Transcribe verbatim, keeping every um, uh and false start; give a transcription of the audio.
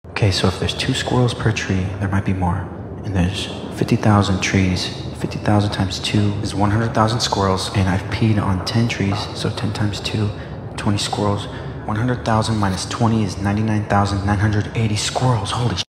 Okay, so if there's two squirrels per tree, there might be more. And there's fifty thousand trees. fifty thousand times two is one hundred thousand squirrels. And I've peed on ten trees, so ten times two, twenty squirrels. one hundred thousand minus twenty is ninety-nine thousand nine hundred eighty squirrels. Holy sh*.